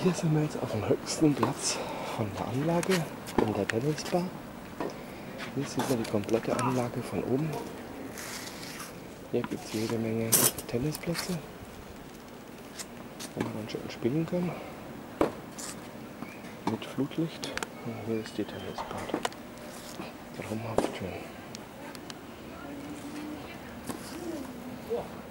Hier sind wir jetzt auf dem höchsten Platz von der Anlage, in der Tennisbar. Hier sieht man die komplette Anlage von oben. Hier gibt es jede Menge Tennisplätze, wo man dann schön spielen kann. Mit Flutlicht. Und hier ist die Tennisbar. Traumhaft schön.